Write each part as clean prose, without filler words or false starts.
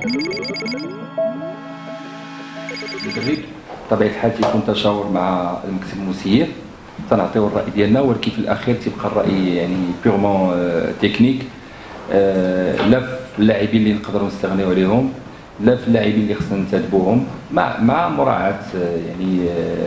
المدرب بطبيعه الحال تيكون تشاور مع المكتب المسير، تنعطيو الراي ديالنا، ولكن في الاخير تيبقى الراي يعني بيغمون تكنيك، لا في اللاعبين اللي نقدروا نستغنيو عليهم، لا في اللاعبين اللي خصنا ننتدبوهم، مع مراعاه يعني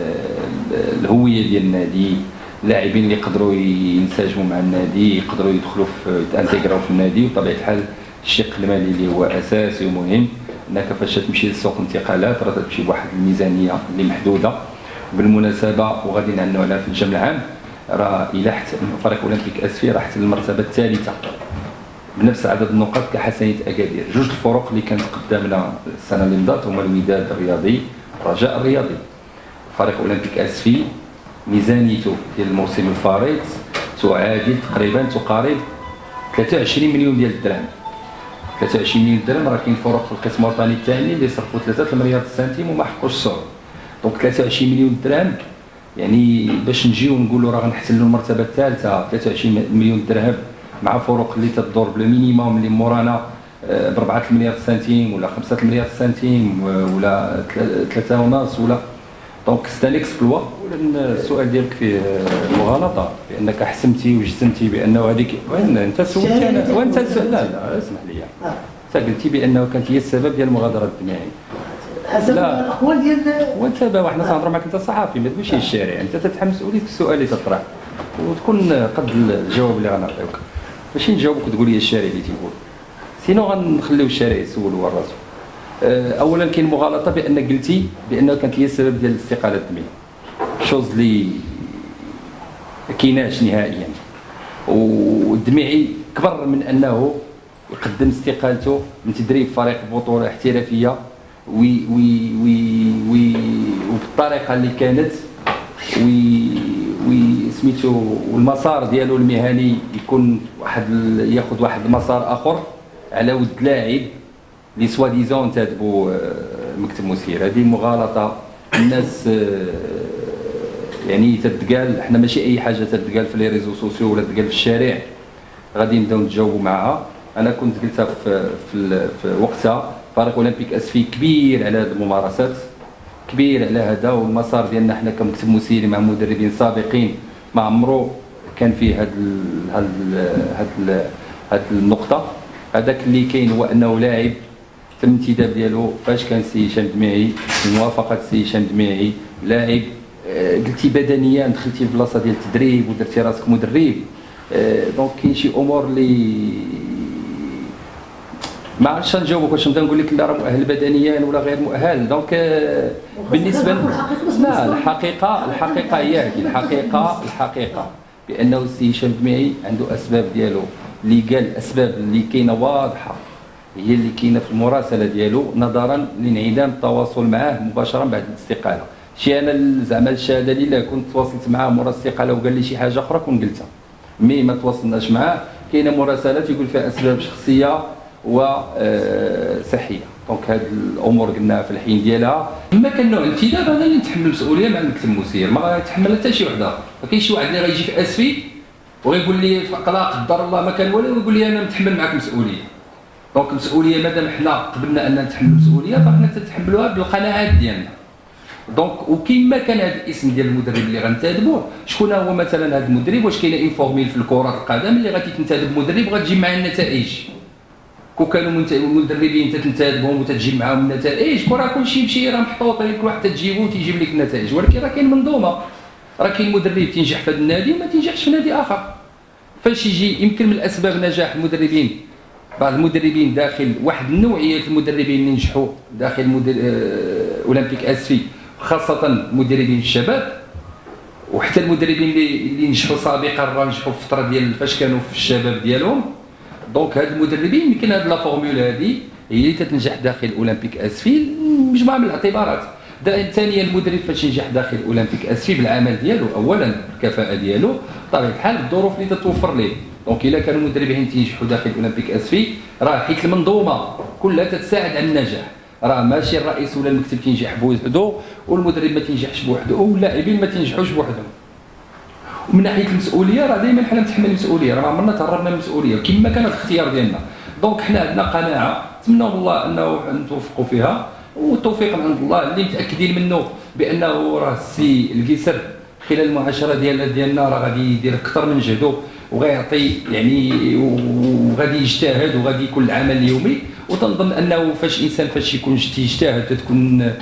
الهويه ديال النادي، اللاعبين اللي يقدروا ينسجموا مع النادي، يقدروا يدخلوا في يتانتيغراو في النادي. وبطبيعه الحال الشق المالي اللي هو اساسي ومهم، انك فاش تمشي لسوق الانتقالات راه تمشي بواحد الميزانيه اللي محدوده. بالمناسبه وغادي نعنوا عليها في الجمع العام، راه الى حتى فريق اولمبيك اسفي راه حتى للمرتبه الثالثه بنفس عدد النقاط كحسنيه اكادير. جوج الفرق اللي كانت قدامنا السنه اللي مضات هما الوداد الرياضي والرجاء الرياضي. فريق اولمبيك اسفي ميزانيته ديال الموسم الفارط تعادل تقريبا تقارب 23 مليون ديال الدرهم. 23 مليون درهم، راه كاين فرق في القسم الوطني الثاني اللي صرفوا 3 مليار سنتيم وما حقوش الصعود. دونك 23 مليون درهم يعني باش نجيو نقولوا راه غنحتلوا المرتبه الثالثه 23 مليون درهم مع فرق اللي تدور بلا مينيموم اللي مورانا ب 4 مليار سنتيم ولا 5 مليار سنتيم ولا 3 ونص ولا. دونك سي ان اكسبلوا. السؤال ديالك فيه مغالطه بانك حسمتي وجزمتي بانه هذيك وين انت سولتي انا وانت لا لا اسمح لي، انت قلتي بانه كانت هي السبب ديال المغادره الدماعي حسب الاقوال ديال وانت وحنا تنهضروا معك، انت صحافي ما تمشيش الشارع، انت تتحمل مسؤوليه السؤال اللي تطرح وتكون قد الجواب اللي غنعطيوك، ماشي نجاوبك وتقول لي الشارع اللي تيقول، سينو غنخليو الشارع يسول هو راسو. اولا كاين مغالطه بان قلتي بانه كانت هي السبب ديال الاستقاله الدميه، شوز اللي كايناش نهائيا. والدميعي كبر من انه يقدم استقالته من تدريب فريق بطوله احترافيه وبالطريقه اللي كانت سميتو، والمسار ديالو المهني يكون ياخذ واحد المسار اخر على ود لاعب اللي سوا ديزون انتدبوا المكتب المسير. هذه مغالطه الناس يعني تتقال، احنا ماشي اي حاجه تتقال في لي ريزو سوسيو ولا تتقال في الشارع غادي نبداو نتجاوبوا معها. انا كنت قلتها في وقتها، فريق اولمبيك اسفي كبير على هذه الممارسات، كبير على هذا، والمسار ديالنا حنا كمكتب مسيري مع مدربين سابقين ما عمرو كان فيه هاد النقطه. هذاك اللي كاين هو انه لاعب تم الانتداب ديالو فاش كان السي هشام الدميعي، بموافقه السي هشام الدميعي، لاعب قلتي بدنيا دخلتي في بلاصه ديال التدريب ودرتي راسك مدرب. دونك كاين شي امور اللي ما عرفتش نجاوبك، واش نبدا نقول لك لا راه مؤهل بدنيا ولا غير مؤهل. دونك بالنسبه لا، الحقيقه هي هذه الحقيقه بانه السي هشام الدميعي عنده اسباب ديالو اللي قال، الاسباب اللي كاينه واضحه هي اللي كاينه في المراسله ديالو نظرا لانعدام التواصل معاه مباشره بعد الاستقاله. شي انا زعما الشهاده اللي لا كنت تواصلت معاه مورا الاستقاله وقال لي شي حاجه اخرى كون قلتها، مي ما تواصلناش معاه. كاينه مراسلات يقول فيها اسباب شخصيه وصحيه. دونك هاد الامور قلناها في الحين ديالها. اما كان نوع الانتداب انا اللي نتحمل المسؤوليه مع المكتب المسير، ما غيتحملها حتى شي واحد اخر. ما كاينش شي واحد اللي غيجي في اسفي ويقول لي لا قدر الله ما كان والو ويقول لي انا متحمل معك مسؤوليه. دونك المسؤوليه مادام حنا قبلنا ان نتحمل المسؤوليه فحنا تتحملوها بالقناعات ديالنا. دونك وكيما كان هذا الاسم ديال المدرب اللي غنتادبوه، شكون هو مثلا هذا المدرب؟ واش كاينه اون فورميل في الكره القدم اللي غادي تنتدب مدرب غتجيب معاه النتائج؟ كون كانوا مدربين تتنتدبهم وتتجيب معاهم النتائج، راه كلشي يمشي راه محطوط لك واحد تجيبو وتيجيب لك النتائج، ولكن راه كاين منظومه، راه كاين مدرب تنجح في هذا النادي وما تنجحش في نادي اخر. فاش يجي يمكن من اسباب نجاح المدربين، بعض المدربين داخل واحد النوعيه المدربين اللي نجحوا داخل اولمبيك اسفي، خاصه مدربين الشباب، وحتى المدربين اللي نجحوا سابقا راه نجحوا في الفتره ديال فاش كانوا في الشباب ديالهم. دونك هاد المدربين يمكن هاد لا فورمول هذه هي اللي تتنجح داخل اولمبيك اسفي مجموعه من الاعتبارات. ثانيا المدرب فاش ينجح داخل اولمبيك اسفي بالعمل ديالو، اولا الكفاءه ديالو، بطبيعه الحال الظروف اللي تتوفر ليه. دونك الا كانوا مدربين تينجحوا داخل اولمبيك اسفي راه حيت المنظومه كلها تتساعد على النجاح، راه ماشي الرئيس ولا المكتب تينجح بوحده والمدرب ما تينجحش بوحده واللاعبين ما تينجحوش بوحدهم. ومن ناحيه المسؤوليه راه دائما حنا نتحمل المسؤوليه، راه عمرنا تهربنا من المسؤوليه كما كان الاختيار ديالنا. دونك حنا عندنا قناعه نتمنى من الله انه نتوفقوا فيها، والتوفيق من عند الله اللي متاكدين منه بانه راه السي القيسر خلال المعاشره ديالنا راه غادي يدير اكثر من جهده وغيعطي يعني وغادي يجتهد وغادي يكون العمل اليومي. وتنظن انه فاش انسان فاش يكون تيجتهد تكون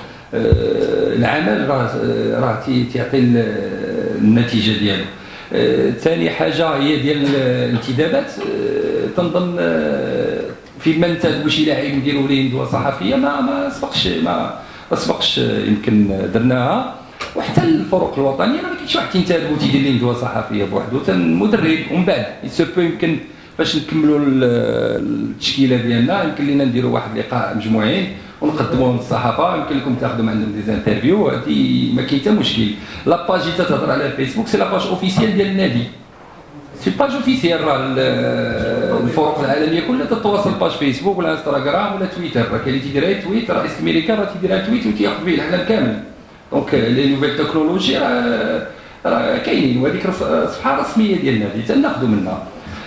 العمل راه تيعطي النتيجه ديالو. ثاني حاجه هي ديال الانتدابات. تنظن فيما انتدبوا شي لاعب نديروا ليه ندوه صحفيه ما سبقش يمكن درناها. وحتى الفرق الوطنيه ما كاينش واحد تينتدبوا تيدير ليه ندوه صحفيه بوحدو، المدرب ومن بعد يسوبو يمكن باش نكملوا التشكيله ديالنا يمكن لينا نديروا واحد اللقاء مجموعين ونقدموه للصحافه، يمكن لكم تاخذوا من عندهم دي زانترفيو. هذه ما كاين حتى مشكل. لاباج اللي تهضر على الفيسبوك سي لاباج اوفيسيال ديال النادي، سي باج اوفيسيال. راه الفرق العالميه كلها تتواصل باج فيسبوك ولا انستغرام ولا تويتر، راه كاين اللي تيديرها تويت، رئيس الميريكان راه تيديرها تويت وتياخذ به العالم كامل. دونك لي نوفيل تكنولوجي راه كاينين، وهذيك صفحه رسميه ديال النادي تناخذوا منها.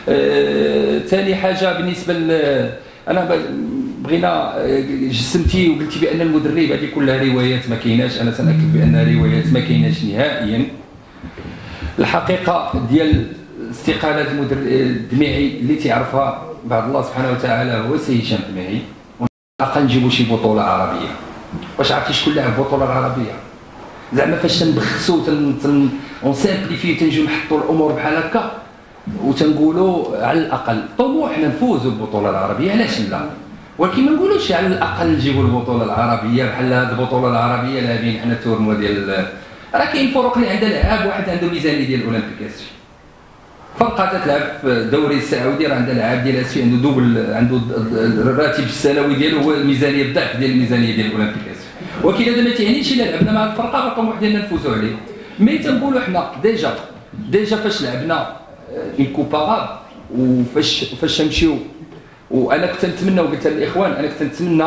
ثاني حاجه بالنسبه انا بغينا جسمتي وقلتي بان المدرب هذه كلها روايات ما كايناش. انا سنأكد بان روايات ما كايناش نهائيا. الحقيقه ديال استقاله المدرب الدميعي اللي تعرفها بعد الله سبحانه وتعالى هو سي هشام الدميعي. ونبقى نجيبوا شي بطوله عربيه. واش عرفتي شكون لاعب البطوله العربيه؟ زعما فاش تنبخسوا ونسامبليفيو تنجيو نحطوا الامور بحال هكا وتنقولوا على الاقل طموحنا نفوزوا بالبطوله العربيه، علاش لا؟ ولكن ما نقولوش على الاقل نجيبوا البطوله العربيه بحال هذه البطوله العربيه لاعبين حنا التورنوا ديال. راه كاين فرق اللي عندها لعاب، واحد عنده ميزانيه ديال الاولمبيك اسفي، فرقه تلعب في الدوري السعودي راه عندها لعاب ديال اسفي عنده دوبل، عنده الراتب السنوي ديالو هو الميزانيه الضعف ديال الميزانيه ديال الاولمبيك اسفي. ولكن هذا ما تعنيش الا لعبنا مع الفرقه الطموح ديالنا نفوزوا عليه. مي تنقولوا حنا ديجا فاش لعبنا انكوباراب وفاش نمشيو. وانا كنت نتمنى وقلت للاخوان انا كنت نتمنى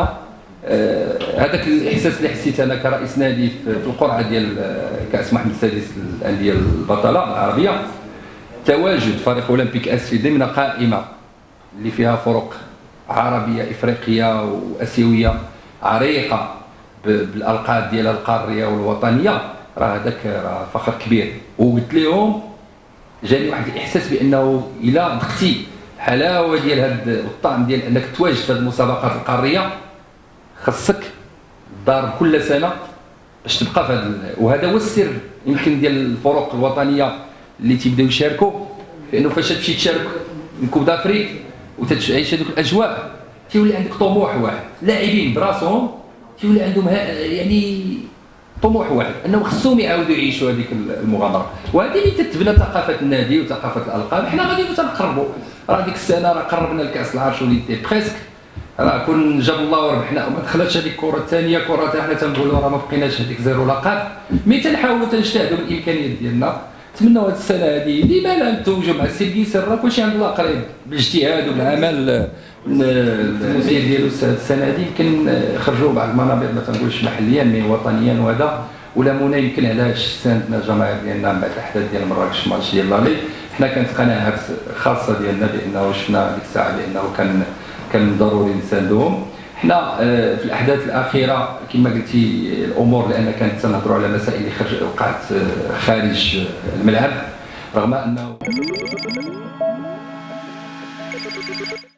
هذاك الاحساس اللي حسيت انا كرئيس نادي في القرعه ديال كاس محمد السادس الانديه البطله العربيه، تواجد فريق اولمبيك اسفي ضمن قائمه اللي فيها فرق عربيه افريقيه واسيويه عريقه بالالقاب ديالها القاريه والوطنيه، راه هذاك راه فخر كبير. وقلت لهم جاني واحد الاحساس بانه الا ذقتي الحلاوه ديال هذا الطعم ديال انك تواجد في هذه المسابقات القاريه خصك تضارب كل سنه باش تبقى في هذا. وهذا هو السر يمكن ديال الفرق الوطنيه اللي تيبداو يشاركوا، لانه فاش تمشي تشارك من كوب دافريك وتعيش هذوك الاجواء تيولي عندك طموح واحد، لاعبين براسهم تيولي عندهم يعني طموح واحد انه خصهم يعاودوا يعيشوا هذيك المغامره. وهذه اللي تتبنى ثقافه النادي وثقافه الالقاب. حنا غادي تنقربوا، راه ديك السنه راه قربنا لكاس العرش وليدي بريسك، راه كون جاب الله وربحنا وما دخلتش هذيك الكره الثانيه كره حنا تنقولوا راه ما بقيناش هذيك زيرو لقب. مي تنحاولوا تنجتهدوا بالامكانيات ديالنا. نتمنوا هذه السنه هذه ديما لا نتوجوا مع السي القيسر، راه كلشي عند الله قريب بالاجتهاد وبالعمل المزيان ديالو. السنه هذه يمكن خرجوا بعض المنابر ما تنقولش محليا مي وطنيا وهذا، ولا منى يمكن علاش ساندنا الجماهير ديالنا من بعد الاحداث ديال مراكش ماتش ديال لالي. حنا كانت قناعه خاصه ديالنا بانه شفنا ديك الساعه بانه كان ضروري نساندوهم. حنا في الاحداث الاخيره كما قلتي الامور لان كانت تنهضروا على مسائل اللي وقعت خارج الملعب رغم انه